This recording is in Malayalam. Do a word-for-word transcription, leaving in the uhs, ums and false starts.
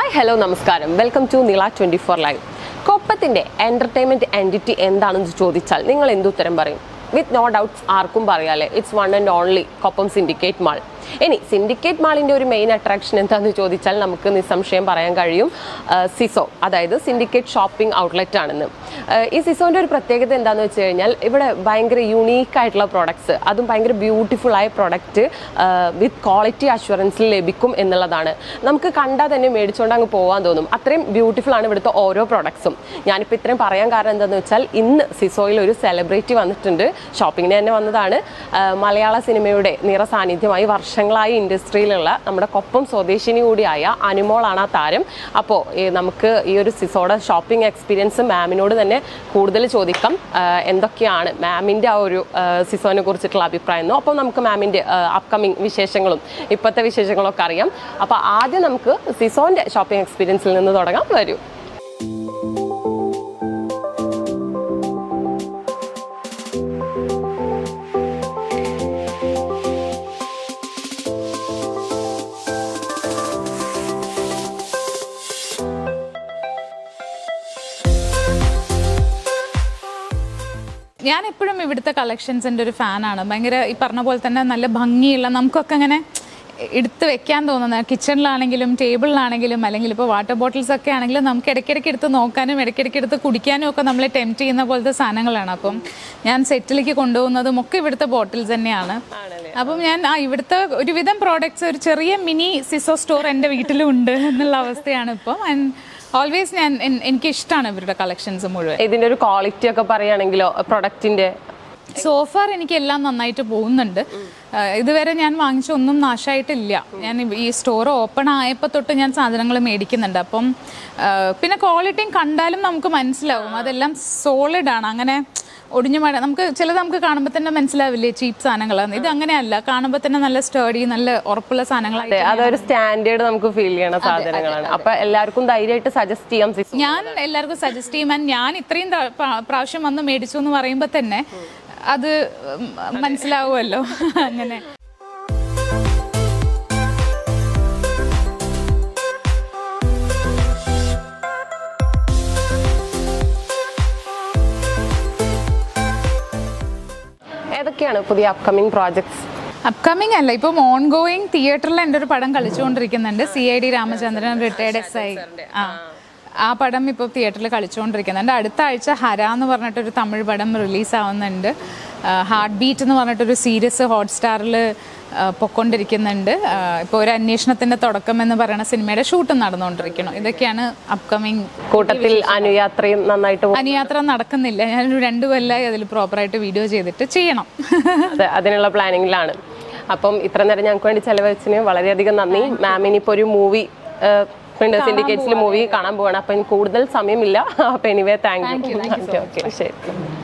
ഹായ് ഹലോ നമസ്കാരം വെൽക്കം ടു നീള ട്വൻറ്റി ഫോർ ലൈവ്. കൊപ്പത്തിൻ്റെ എൻ്റർടൈൻമെൻറ്റ് എൻറ്റിറ്റി എന്താണെന്ന് ചോദിച്ചാൽ നിങ്ങൾ എന്തുത്തരം പറയും? വിത്ത് നോ ഡൗട്ട്സ് ആർക്കും പറയാല്ലേ, it's one and only Koppam syndicate mall. ഇനി സിൻഡിക്കേറ്റ് മാളിൻ്റെ ഒരു മെയിൻ അട്രാക്ഷൻ എന്താണെന്ന് ചോദിച്ചാൽ നമുക്ക് നിസ്സംശയം പറയാൻ കഴിയും സിസോ, അതായത് സിൻഡിക്കേറ്റ് ഷോപ്പിംഗ് ഔട്ട്ലെറ്റ് ആണെന്ന്. ഈ സിസോൻ്റെ ഒരു പ്രത്യേകത എന്താണെന്ന് വെച്ച് കഴിഞ്ഞാൽ ഇവിടെ ഭയങ്കര യുണീക്ക് ആയിട്ടുള്ള പ്രോഡക്ട്സ്, അതും ഭയങ്കര ബ്യൂട്ടിഫുൾ ആയ പ്രോഡക്റ്റ് വിത്ത് ക്വാളിറ്റി അഷ്വറൻസിൽ ലഭിക്കും എന്നുള്ളതാണ്. നമുക്ക് കണ്ടാൽ തന്നെ മേടിച്ചുകൊണ്ട് അങ്ങ് പോകാൻ തോന്നും, അത്രയും ബ്യൂട്ടിഫുൾ ആണ് ഇവിടുത്തെ ഓരോ പ്രോഡക്ട്സും. ഞാനിപ്പോൾ ഇത്രയും പറയാൻ കാരണം എന്താണെന്ന് വെച്ചാൽ ഇന്ന് സിസോയിൽ ഒരു സെലിബ്രിറ്റി വന്നിട്ടുണ്ട്, ഷോപ്പിങ്ങിന് തന്നെ വന്നതാണ്. മലയാള സിനിമയുടെ നിറ സാന്നിധ്യമായി വർഷങ്ങളായി ഇൻഡസ്ട്രിയിലുള്ള നമ്മുടെ കൊപ്പം സ്വദേശിനി കൂടിയായ അനുമോളാണ് ആ താരം. അപ്പോൾ നമുക്ക് ഈ ഒരു സിസോയുടെ ഷോപ്പിംഗ് എക്സ്പീരിയൻസ് മാമിനോട് തന്നെ കൂടുതൽ ചോദിക്കാം, എന്തൊക്കെയാണ് മാമിൻ്റെ ആ ഒരു സിസോനെ കുറിച്ചിട്ടുള്ള അഭിപ്രായം എന്നോ. അപ്പോൾ നമുക്ക് മാമിൻ്റെ അപ്കമിങ് വിശേഷങ്ങളും ഇപ്പോഴത്തെ വിശേഷങ്ങളൊക്കെ അറിയാം. അപ്പോൾ ആദ്യം നമുക്ക് സിസോൻ്റെ ഷോപ്പിംഗ് എക്സ്പീരിയൻസിൽ നിന്ന് തുടങ്ങാം. വരൂ. ഞാൻ എപ്പോഴും ഇവിടുത്തെ കളക്ഷൻസിൻ്റെ ഒരു ഫാനാണ്. ഭയങ്കര ഈ പറഞ്ഞ പോലെ തന്നെ നല്ല ഭംഗിയുള്ള, നമുക്കൊക്കെ അങ്ങനെ എടുത്ത് വെക്കാൻ തോന്നുന്ന, കിച്ചണിലാണെങ്കിലും ടേബിളിലാണെങ്കിലും അല്ലെങ്കിൽ ഇപ്പോൾ വാട്ടർ ബോട്ടിൽസ് ഒക്കെ ആണെങ്കിലും നമുക്ക് ഇടയ്ക്കിടയ്ക്ക് എടുത്ത് നോക്കാനും ഇടയ്ക്കിടയ്ക്ക് എടുത്ത് കുടിക്കാനും ഒക്കെ നമ്മളെ ടെംപ്റ്റ് ചെയ്യുന്ന പോലത്തെ സാധനങ്ങളാണ്. അപ്പം ഞാൻ സെറ്റിലേക്ക് കൊണ്ടുപോകുന്നതും ഒക്കെ ഇവിടുത്തെ ബോട്ടിൽസ് തന്നെയാണ്. അപ്പം ഞാൻ ആ ഇവിടുത്തെ ഒരുവിധം പ്രോഡക്ട്സ്, ഒരു ചെറിയ മിനി സിസോ സ്റ്റോർ എൻ്റെ വീട്ടിലും ഉണ്ട് എന്നുള്ള അവസ്ഥയാണ് ഇപ്പം. ആൻഡ് ഓൾവേസ് ഞാൻ എനിക്ക് ഇഷ്ടമാണ് ഇവരുടെ കളക്ഷൻസ് മുഴുവൻ. ഇതിന്റെ ഒരു ക്വാളിറ്റി ഒക്കെ പറയുകയാണെങ്കിലോ പ്രൊഡക്റ്റിന്റെ സോഫാർ എനിക്ക് എല്ലാം നന്നായിട്ട് പോകുന്നുണ്ട്. ഇതുവരെ ഞാൻ വാങ്ങിച്ച ഒന്നും നാശമായിട്ടില്ല. ഞാൻ ഈ സ്റ്റോർ ഓപ്പൺ ആയപ്പോൾ തൊട്ട് ഞാൻ സാധനങ്ങൾ മേടിക്കുന്നുണ്ട്. അപ്പം പിന്നെ ക്വാളിറ്റിയും കണ്ടാലും നമുക്ക് മനസ്സിലാവും അതെല്ലാം സോളിഡ് ആണ്. അങ്ങനെ ഒടിഞ്ഞു മഴ നമുക്ക് ചിലത് നമുക്ക് കാണുമ്പോൾ തന്നെ മനസ്സിലാവില്ലേ ചീപ്പ് സാധനങ്ങളാണ്. ഇത് അങ്ങനെയല്ല, കാണുമ്പോൾ തന്നെ നല്ല സ്റ്റേഡി നല്ല ഉറപ്പുള്ള സാധനങ്ങളാണ്. അതൊരു സ്റ്റാൻഡേർഡ് നമുക്ക് ഫീൽ ചെയ്യണ സാധനങ്ങളാണ്. അപ്പൊ എല്ലാവർക്കും ധൈര്യമായിട്ട് സജസ്റ്റ് ചെയ്യാം. ഞാൻ എല്ലാവർക്കും സജസ്റ്റ് ചെയ്യാൻ, ഞാൻ ഇത്രയും പ്രാവശ്യം വന്ന് മേടിച്ചു എന്ന് പറയുമ്പോൾ തന്നെ അത് മനസ്സിലാവുമല്ലോ. അങ്ങനെ ഏതൊക്കെയാണ് പുതിയ അപ്കമിങ് പ്രോജക്ട്സ്? അപ്കമിങ് അല്ല, ഇപ്പം ഓൺ ഗോയിങ് തിയേറ്ററിൽ എൻ്റെ ഒരു പടം കളിച്ചുകൊണ്ടിരിക്കുന്നുണ്ട്. C I D Ramachandran retired S I. ആ ആ പടം ഇപ്പോൾ തിയേറ്ററിൽ കളിച്ചുകൊണ്ടിരിക്കുന്നുണ്ട്. അടുത്ത ആഴ്ച ഹര എന്ന് പറഞ്ഞിട്ടൊരു തമിഴ് പടം റിലീസ് ആവുന്നുണ്ട്. ഹാർട്ട് ബീറ്റ് എന്ന് പറഞ്ഞിട്ടൊരു സീരീസ് ഹോട്ട്സ്റ്റാറിൽ പൊയ്ക്കൊണ്ടിരിക്കുന്നുണ്ട്. ഇപ്പോൾ ഒരു അന്വേഷണത്തിൻ്റെ തുടക്കം എന്ന് പറയുന്ന സിനിമയുടെ ഷൂട്ട് നടന്നുകൊണ്ടിരിക്കണം. ഇതൊക്കെയാണ് അപ്കമിങ്. കൂട്ടത്തിൽ അനുയാത്രയും നന്നായിട്ട് അനുയാത്ര നടക്കുന്നില്ല. ഞാനൊരു രണ്ടു കൊല്ലമായി അതിൽ പ്രോപ്പറായിട്ട് വീഡിയോ ചെയ്തിട്ട് ചെയ്യണം. അതിനുള്ള പ്ലാനിങ്ങിലാണ്. അപ്പം ഇത്ര നേരം ഞങ്ങൾക്ക് വേണ്ടി ചെലവഴിച്ചതിന് വളരെയധികം നന്ദി. മാമിന് ഇപ്പോൾ ഒരു മൂവി സിൻഡിക്കേറ്റ്സിൽ മൂവി കാണാൻ പോവാണ്. അപ്പം കൂടുതൽ സമയമില്ല. അപ്പം എനിവേ താങ്ക് യു. ഓക്കെ ശരി.